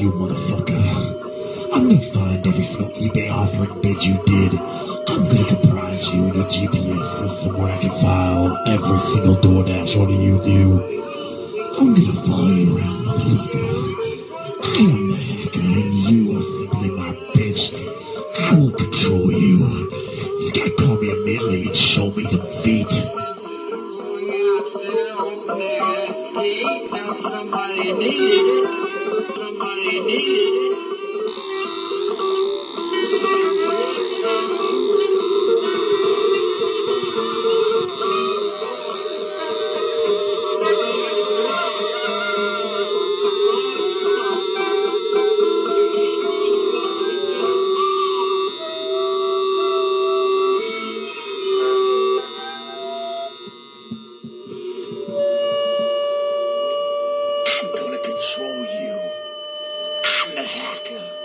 you, motherfucker. I'm gonna find every single eBay offering bid you did. I'm gonna comprise you in a GPS system where I can file every single DoorDash order you do. I'm gonna follow you around, motherfucker. I am the hacker and you are simply my bitch. I will control you. This guy call me immediately and show me the beat. Somebody needed it. Somebody needed it. I'm gonna control you. I'm the hacker.